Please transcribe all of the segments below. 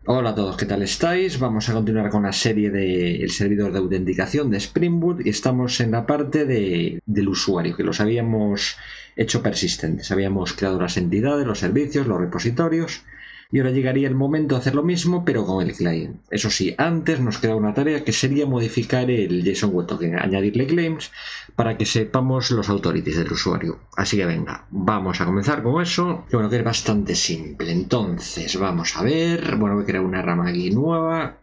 Hola a todos, ¿qué tal estáis? Vamos a continuar con la serie del servidor de autenticación de Spring Boot y estamos en la parte del usuario, que los habíamos hecho persistentes. Habíamos creado las entidades, los servicios, los repositorios y ahora llegaría el momento de hacer lo mismo pero con el client. Eso sí, antes nos queda una tarea que sería modificar el JSON Web Token, añadirle claims para que sepamos los authorities del usuario. Así que venga, vamos a comenzar con eso, que bueno, que es bastante simple. Entonces, vamos a ver, bueno, voy a crear una rama aquí nueva.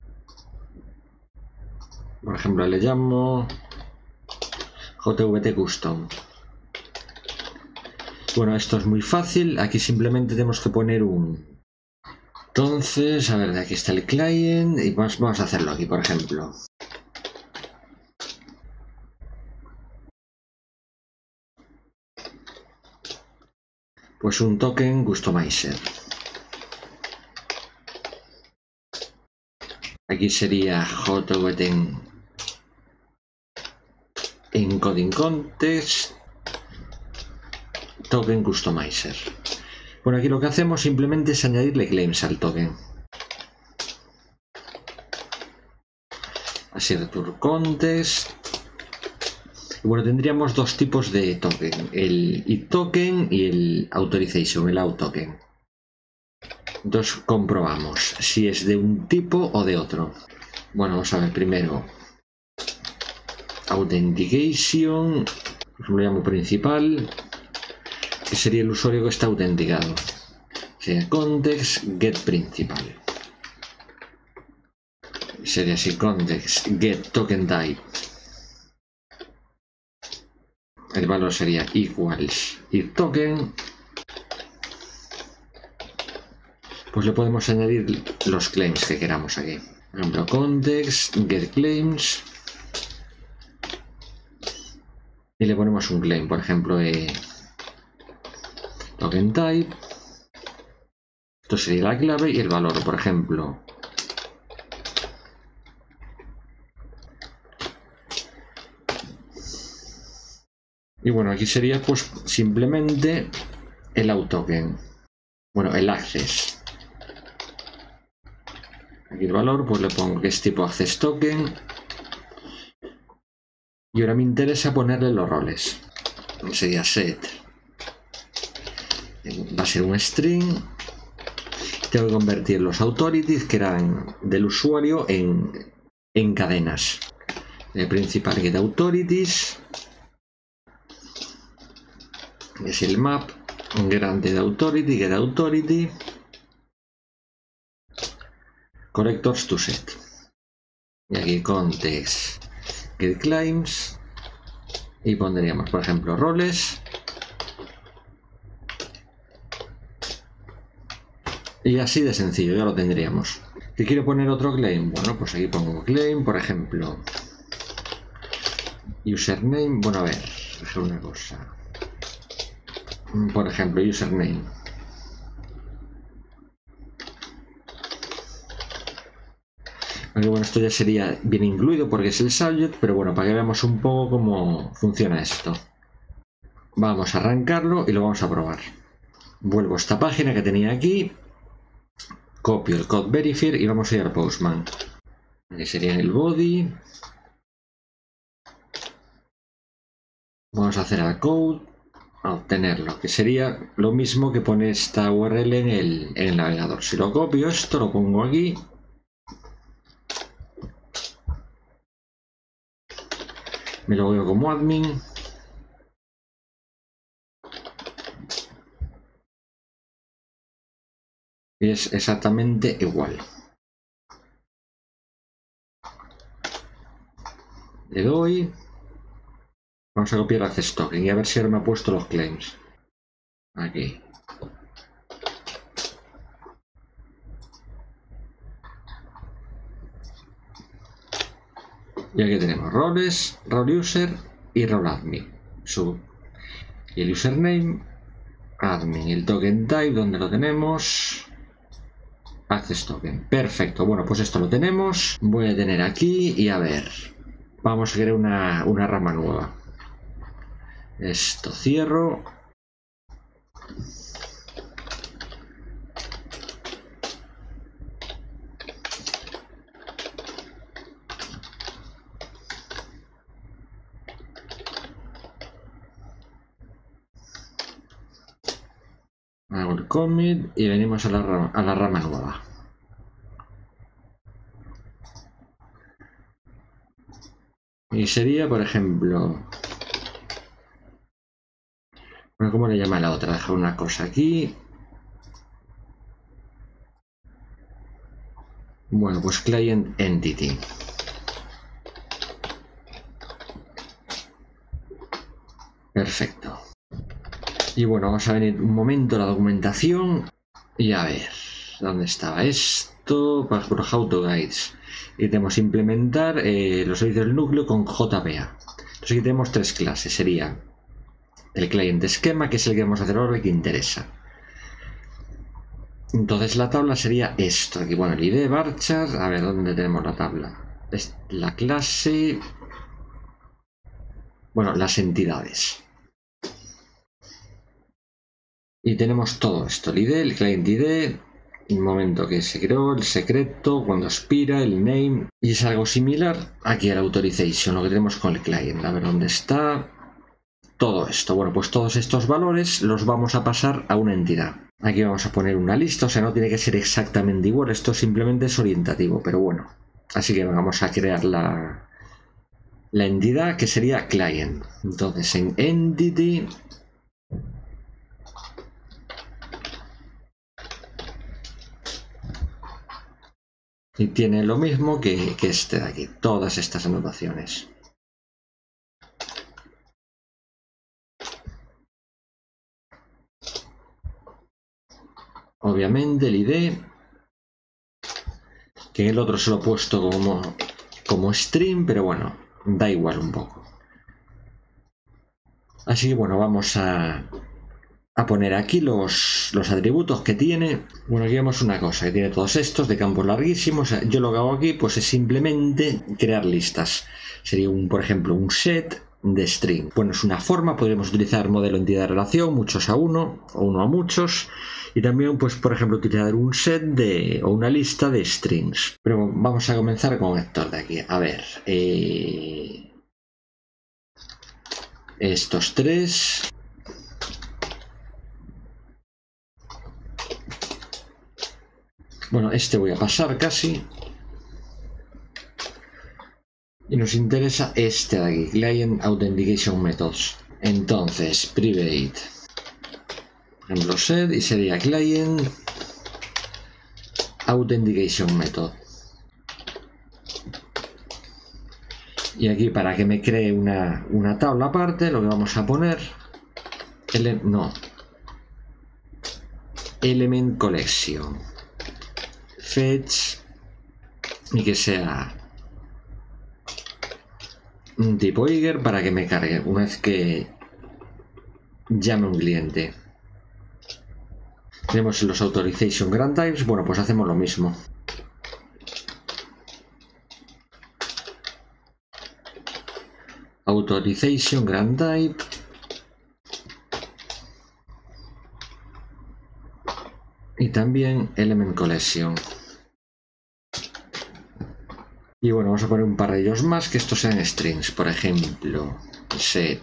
Por ejemplo, le llamo JVT Custom. Bueno, esto es muy fácil, aquí simplemente tenemos que poner un... Entonces, a ver, de aquí está el client y vamos a hacerlo aquí, por ejemplo. Pues un token customizer. Aquí sería JVT encoding context token customizer. Bueno, aquí lo que hacemos simplemente es añadirle claims al token. Así return context. Y bueno, tendríamos dos tipos de token, el id-token y el authorization, el out-token. Entonces comprobamos si es de un tipo o de otro. Bueno, vamos a ver primero. Authentication, lo llamo principal, que sería el usuario que está autenticado. Sería context get principal. Sería así context get token type. El valor sería equals id-token. Pues le podemos añadir los claims que queramos aquí. Por ejemplo, context get claims. Y le ponemos un claim, por ejemplo, token type. Esto sería la clave y el valor, por ejemplo. Y bueno, aquí sería pues simplemente el out token. Bueno, el access. Aquí el valor, pues le pongo que es tipo access token. Y ahora me interesa ponerle los roles. Sería set. Va a ser un string. Tengo que convertir los authorities que eran del usuario en cadenas. El principal get authorities. Es el map. Grande de authority, get authority. Correctors to set. Y aquí context get claims. Y pondríamos, por ejemplo, roles. Y así de sencillo, ya lo tendríamos. ¿Que quiero poner otro claim? Bueno, pues aquí pongo claim, por ejemplo. Username, bueno, a ver, dejar una cosa. Por ejemplo, username. Aunque bueno, esto ya sería bien incluido porque es el subject, pero bueno, para que veamos un poco cómo funciona esto. Vamos a arrancarlo y lo vamos a probar. Vuelvo a esta página que tenía aquí. Copio el code verifier y vamos a ir al Postman. Aquí sería el body. Vamos a hacer al code. A obtenerlo, que sería lo mismo que pone esta URL en el navegador. Si lo copio esto, lo pongo aquí. Me lo veo como admin. Y es exactamente igual. Le doy. Vamos a copiar access token y a ver si ahora me ha puesto los claims. Aquí. Y aquí tenemos roles, role user y role admin. Y el username, admin. Y el token type, ¿dónde lo tenemos? Access token. Perfecto. Bueno, pues esto lo tenemos. Voy a tener aquí y a ver. Vamos a crear una rama nueva. Esto cierro. commit y venimos a la rama nueva. Y sería, por ejemplo... Bueno, ¿cómo le llama la otra? Dejar una cosa aquí. Bueno, pues Client Entity. Perfecto. Y bueno, vamos a venir un momento a la documentación y a ver, ¿dónde estaba esto? Por How to Guides. Y tenemos implementar los servicios del núcleo con JPA. Entonces aquí tenemos tres clases. Sería el client esquema, que es el que vamos a hacer ahora, el que interesa. Entonces la tabla sería esto. Aquí, bueno, el ID varchar. A ver, ¿dónde tenemos la tabla? Es la clase... Bueno, las entidades. Y tenemos todo esto. El ID, el client ID, el momento que se creó, el secreto, cuando expira, el name. Y es algo similar aquí al authorization, lo que tenemos con el client. A ver, ¿dónde está? Todo esto. Bueno, pues todos estos valores los vamos a pasar a una entidad. Aquí vamos a poner una lista, o sea, no tiene que ser exactamente igual, esto simplemente es orientativo, pero bueno. Así que vamos a crear la entidad que sería client. Entonces en entity y tiene lo mismo que este de aquí, todas estas anotaciones. Obviamente el ID, que en el otro se lo he puesto como string, pero bueno, da igual un poco. Así que bueno, vamos a poner aquí los atributos que tiene. Bueno, aquí vemos una cosa, que tiene todos estos de campos larguísimos. Yo lo que hago aquí pues es simplemente crear listas. Sería por ejemplo, un set de string. Bueno, es una forma, podríamos utilizar modelo entidad de relación, muchos a uno o uno a muchos. Y también, pues, por ejemplo, utilizar un set o una lista de strings. Pero vamos a comenzar con esto de aquí. A ver, estos tres. Bueno, este voy a pasar casi. Y nos interesa este de aquí, Client Authentication Methods. Entonces, private. Por ejemplo, set y sería Client Authentication Method. Y aquí para que me cree una tabla aparte, lo que vamos a poner... Element Collection. Fetch. Y que sea un tipo Eager para que me cargue una vez que llame un cliente. Tenemos los Authorization Grant Types. Bueno, pues hacemos lo mismo. Authorization Grant Type. Y también Element Collection. Y bueno, vamos a poner un par de ellos más, que estos sean strings. Por ejemplo, set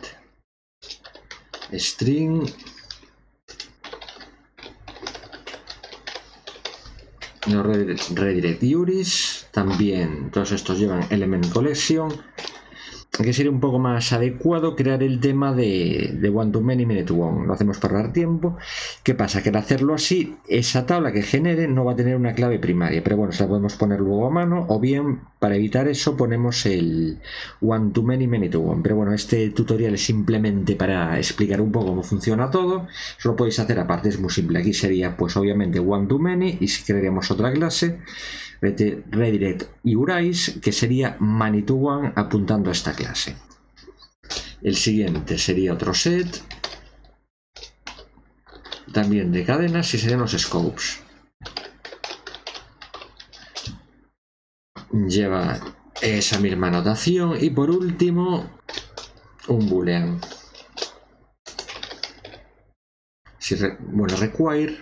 string los redirect URIs. También todos estos llevan Element Collection. Que sería un poco más adecuado crear el tema de one to many, many to one. Lo hacemos para dar tiempo. ¿Qué pasa? Que al hacerlo así, esa tabla que genere no va a tener una clave primaria, pero bueno, se la podemos poner luego a mano, o bien para evitar eso ponemos el one to many, many to one. Pero bueno, este tutorial es simplemente para explicar un poco cómo funciona todo. Eso lo podéis hacer aparte, es muy simple. Aquí sería pues obviamente one to many, y si crearíamos otra clase redirect URIs, que sería many to one apuntando a esta clase. El siguiente sería otro set también de cadenas y serían los scopes. Lleva esa misma notación y por último un boolean. Bueno, require.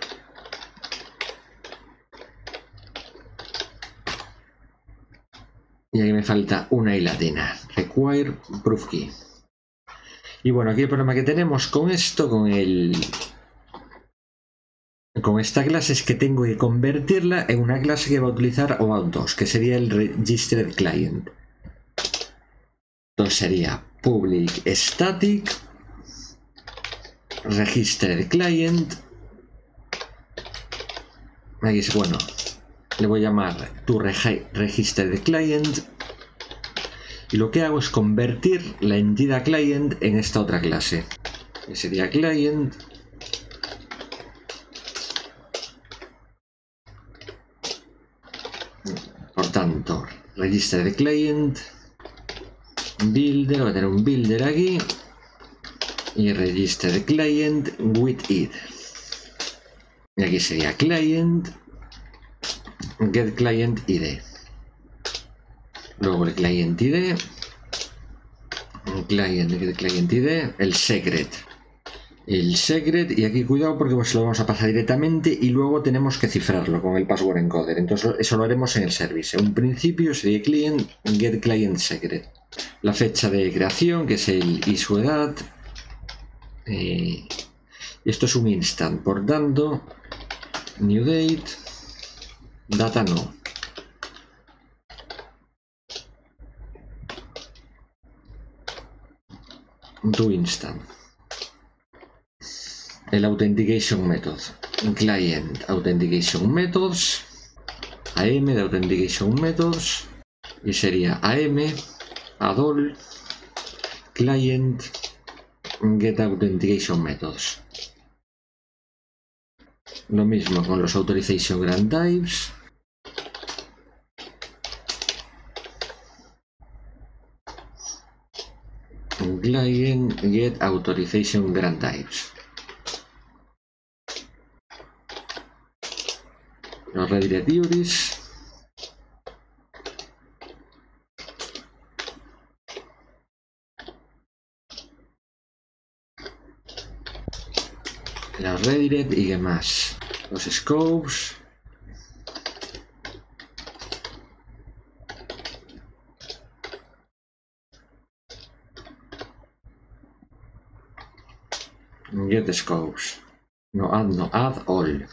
Y aquí me falta una I latina. Require proof key. Y bueno, aquí el problema que tenemos con esto, con con esta clase es que tengo que convertirla en una clase que va a utilizar OAuth 2, que sería el Registered Client. Entonces sería public static registered client. Aquí es bueno, le voy a llamar to registered client. Y lo que hago es convertir la entidad client en esta otra clase, que sería client. Por tanto, registered client builder, voy a tener un builder aquí, y registered client with it. Y aquí sería client get client id. Luego el client id, client get client id, el secret, y aquí cuidado porque pues lo vamos a pasar directamente y luego tenemos que cifrarlo con el password encoder. Entonces eso lo haremos en el service. En un principio sería client get client secret, la fecha de creación, que es el y su edad. Y esto es un instant, por tanto new date, data no. Do instant. El authentication method, client authentication methods, am de authentication methods, y sería am adol client get authentication methods. Lo mismo con los authorization grant types. Client get authorization grant types. Los redirect URIs. Los redirect y qué más. Los scopes. Get scopes. No add all.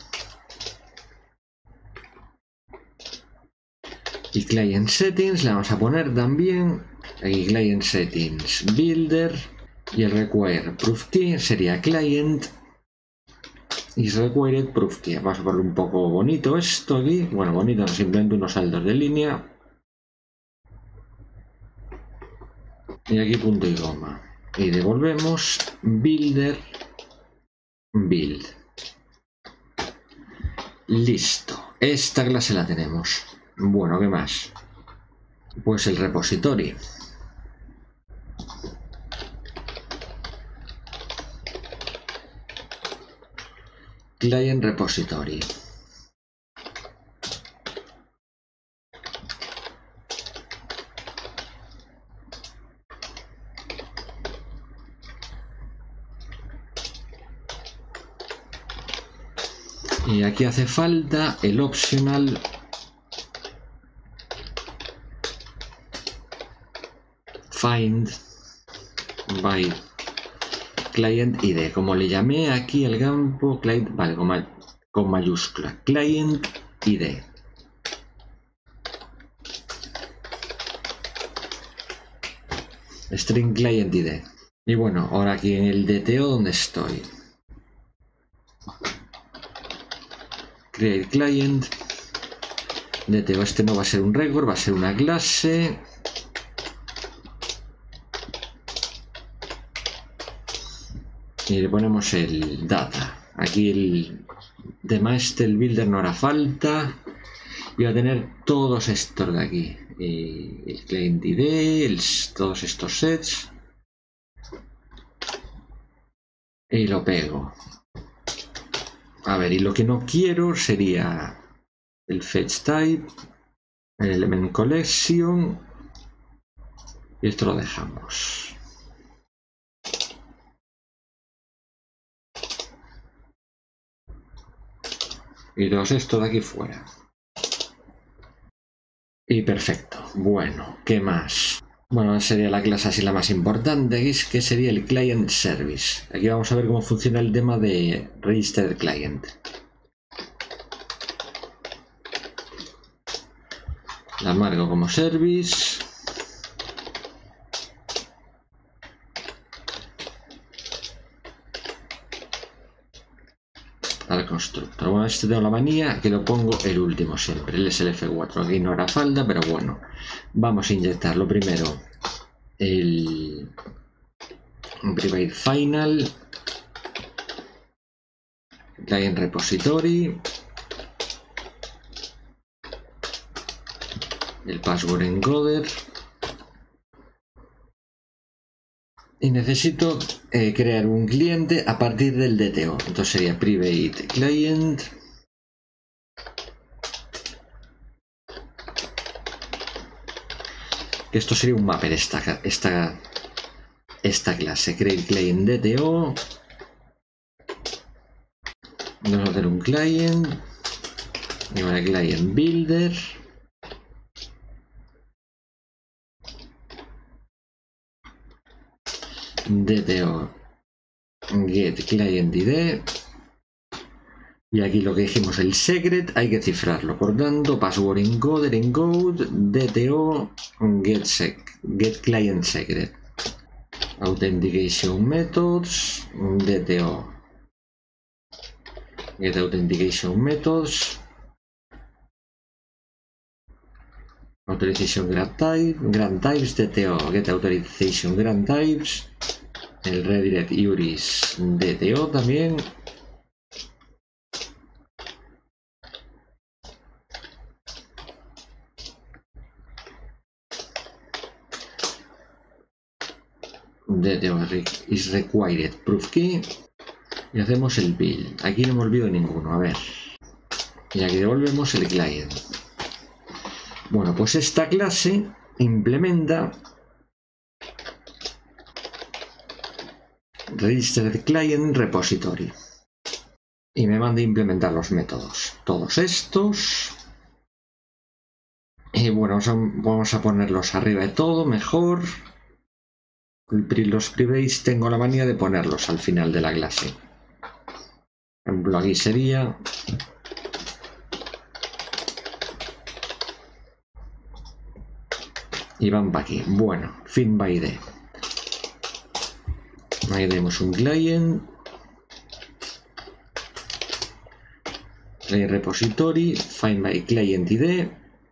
Y client settings le vamos a poner también aquí client settings builder, y el require proof key sería client is required proof key. Vamos a ponerle un poco bonito esto aquí. Bueno, bonito, no, simplemente unos saltos de línea. Y aquí punto y coma. Y devolvemos builder build. Listo. Esta clase la tenemos. Bueno, ¿qué más? Pues el repository. Client repository. Y aquí hace falta el optional find by client id, como le llamé aquí el campo client, vale, con mayúscula, client id. String client id. Y bueno, ahora aquí en el DTO donde estoy, create client DTO, este no va a ser un record, va a ser una clase. Y le ponemos el data. Aquí el tema el builder no hará falta. Y va a tener todos estos de aquí. El client ID, todos estos sets. Y lo pego. A ver, y lo que no quiero sería el fetch type, el element collection. Y esto lo dejamos. Y todos estos de aquí fuera. Y perfecto. Bueno, ¿qué más? Bueno, sería la clase así la más importante, que sería el client service. Aquí vamos a ver cómo funciona el tema de registered client. La marco como service. Al constructor. Bueno, este tengo la manía que lo pongo el último siempre. El SLF4. Aquí no hará falta, pero bueno. Vamos a inyectar lo primero. El private final. Client repository. El password encoder. Y necesito crear un cliente a partir del DTO. Entonces sería private client. Esto sería un mapper, esta clase. Create client DTO. Vamos a hacer un client. Y ahora client builder. DTO get client ID. Y aquí lo que dijimos, el secret, hay que cifrarlo. Por tanto, password encoder encode DTO get client secret. Authentication methods DTO get authentication methods. Authorization grant types DTO get authorization grant types. El redirect URIs DTO también. DTO is required proof key. Y hacemos el build. Aquí no me olvido ninguno, a ver. Y aquí devolvemos el client. Bueno, pues esta clase implementa registered client repository. Y me manda a implementar los métodos. Todos estos. Y bueno, vamos a ponerlos arriba de todo, mejor. Los privates tengo la manía de ponerlos al final de la clase. Por ejemplo, aquí sería... Y van para aquí. Bueno, fin by ID. Ahí tenemos un client. Client repository. Find my client ID.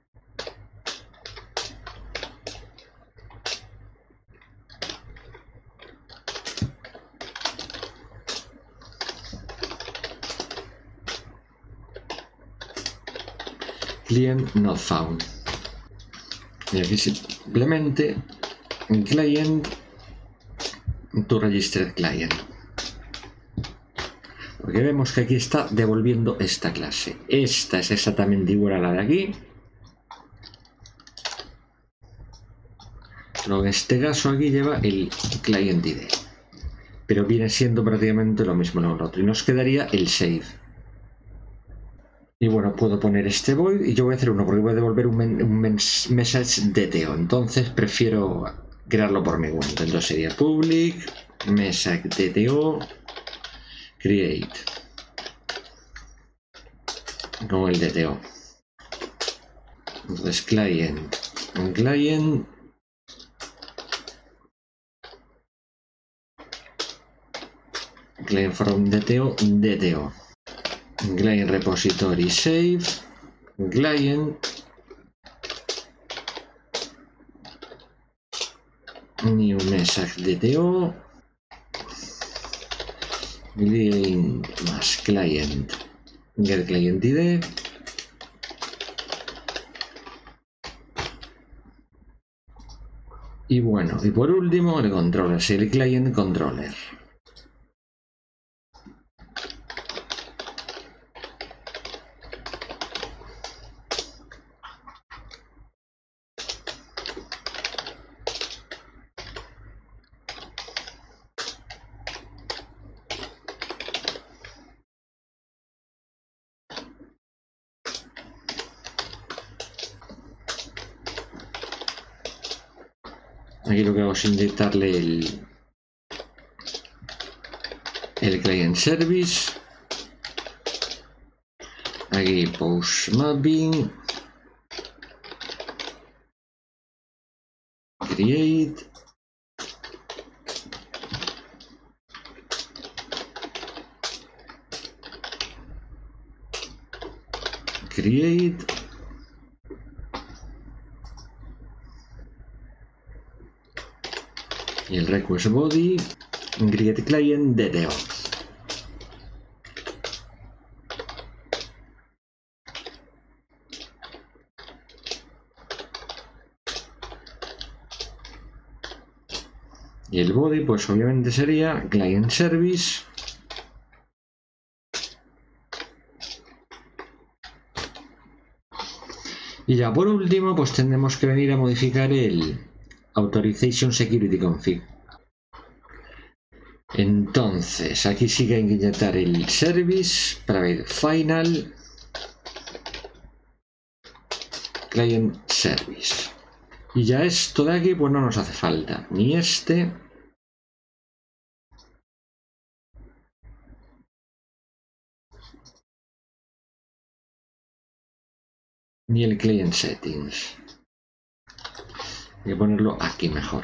Client not found. Y aquí simplemente en client to registered client. Porque vemos que aquí está devolviendo esta clase. Esta es exactamente igual a la de aquí. Pero en este caso aquí lleva el client ID. Pero viene siendo prácticamente lo mismo en el otro. Y nos quedaría el save. Y bueno, puedo poner este void y yo voy a hacer uno porque voy a devolver un message DTO. Entonces prefiero crearlo por mi cuenta. Entonces sería public message DTO create con el DTO. Entonces client from DTO client repository save client new message DTO más client get client ID. Y bueno, y por último el controller, el client controller. Aquí lo que hago es inyectarle el client service. Aquí post mapping. create, create, y el request body, create client DDO. Y el body, pues obviamente sería client service. Y ya por último, pues tendremos que venir a modificar el Authorization Security Config. Entonces, aquí sí que hay que inyectar el service para ver final client service. Y ya esto de aquí, pues no nos hace falta ni este ni el client settings. Voy a ponerlo aquí mejor.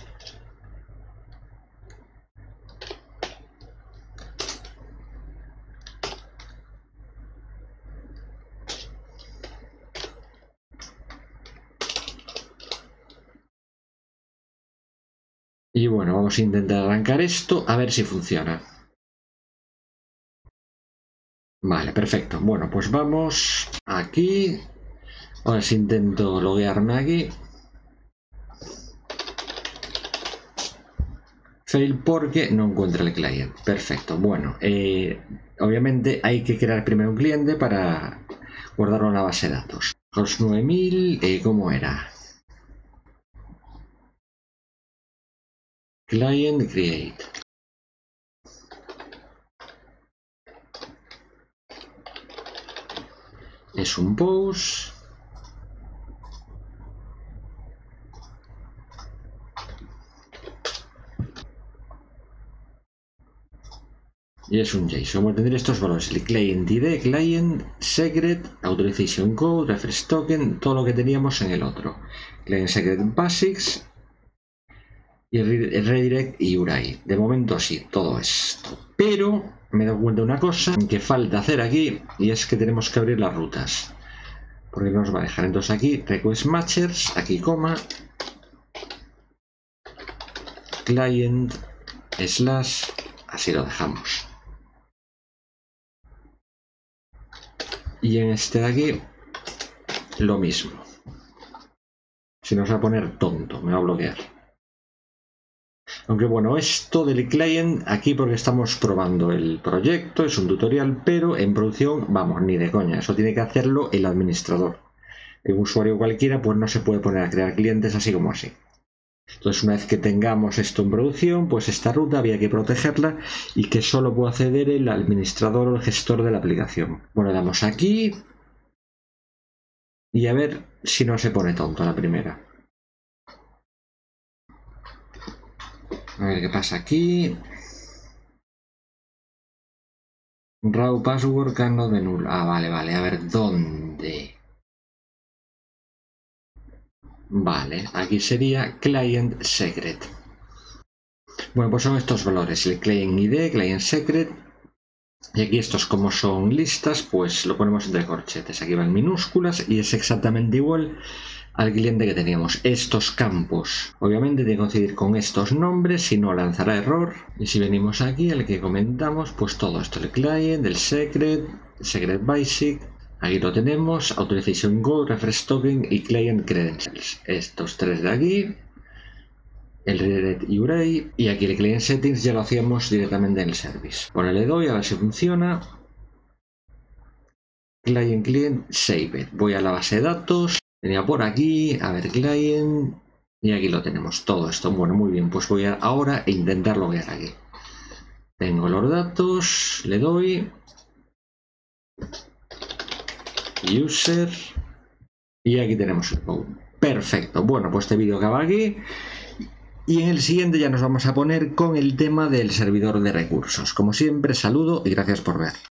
Y bueno, vamos a intentar arrancar esto a ver si funciona. Vale, perfecto. Bueno, pues vamos aquí. Ahora si intento loguearme aquí. Fail porque no encuentra el client. Perfecto. Bueno, obviamente hay que crear primero un cliente para guardarlo en la base de datos. Host 9000, ¿cómo era? Client create. Es un post. Y es un JSON. Voy a tener estos valores: el client ID, client, secret, authorization code, reference token, todo lo que teníamos en el otro. Client secret basics y el redirect y URI. De momento sí, todo esto. Pero me he dado cuenta de una cosa que falta hacer aquí, y es que tenemos que abrir las rutas. Porque no nos va a dejar. Entonces aquí, request matchers, aquí coma, client, slash, así lo dejamos. Y en este de aquí, lo mismo. Si nos va a poner tonto, me va a bloquear. Aunque bueno, esto del client, aquí porque estamos probando el proyecto, es un tutorial, pero en producción, vamos, ni de coña. Eso tiene que hacerlo el administrador. Un usuario cualquiera, pues no se puede poner a crear clientes así como así. Entonces, una vez que tengamos esto en producción, pues esta ruta había que protegerla y que solo puede acceder el administrador o el gestor de la aplicación. Bueno, damos aquí y a ver si no se pone tonto la primera. A ver qué pasa aquí. Raw password cannot be null. Ah, vale, vale. A ver, ¿dónde? Vale, aquí sería client secret. Bueno, pues son estos valores, el client ID, client secret, y aquí estos como son listas, pues lo ponemos entre corchetes, aquí van minúsculas y es exactamente igual al cliente que teníamos. Estos campos obviamente tienen que coincidir con estos nombres, si no lanzará error. Y si venimos aquí, el que comentamos, pues todo esto, el client, el secret basic, aquí lo tenemos, authorization code, reference token y client credentials, estos tres de aquí, el redirect URI, y aquí el client settings ya lo hacíamos directamente en el service. Bueno, le doy a ver si funciona. Client saved. Voy a la base de datos, tenía por aquí, a ver client, y aquí lo tenemos, todo esto. Bueno, muy bien, pues voy a ahora a intentar loguear aquí. Tengo los datos, le doy user y aquí tenemos el code. Perfecto, bueno, pues este vídeo acaba aquí. Y en el siguiente ya nos vamos a poner con el tema del servidor de recursos. Como siempre, saludo y gracias por ver.